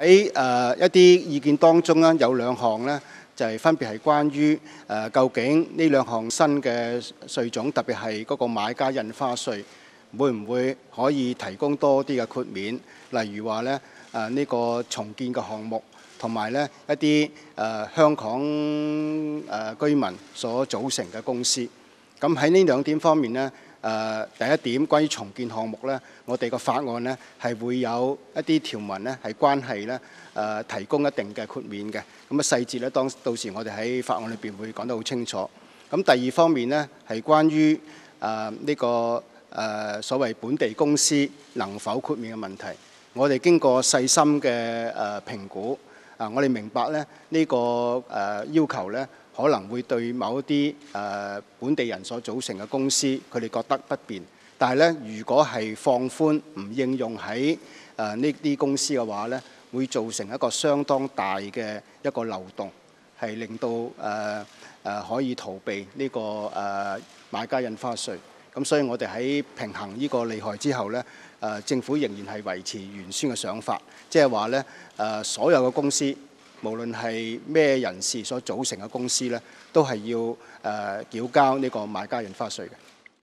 喺一啲意見當中咧，有兩項咧，就係分別係關於究竟呢兩項新嘅稅種，特別係嗰個買家印花稅，會唔會可以提供多啲嘅豁免？例如話咧呢個重建嘅項目，同埋咧一啲香港居民所組成嘅公司。咁喺呢兩點方面咧。第一點，關於重建項目咧，我哋個法案咧係會有一啲條文咧係關係咧提供一定嘅豁免嘅。咁細節咧到時我哋喺法案裏邊會講得好清楚。咁第二方面咧係關於呢個所謂本地公司能否豁免嘅問題。我哋經過細心嘅評估，我哋明白咧呢個要求咧。可能會對某一啲本地人所組成嘅公司，佢哋覺得不便。但係咧，如果係放寬唔應用喺呢啲公司嘅話咧，會造成一個相當大嘅一個漏洞，係令到可以逃避呢個買家印花稅。咁所以我哋喺平衡呢個利害之後咧，政府仍然係維持原先嘅想法，即係話咧所有嘅公司。無論係咩人士所組成嘅公司咧，都係要繳交呢個買家印花稅嘅。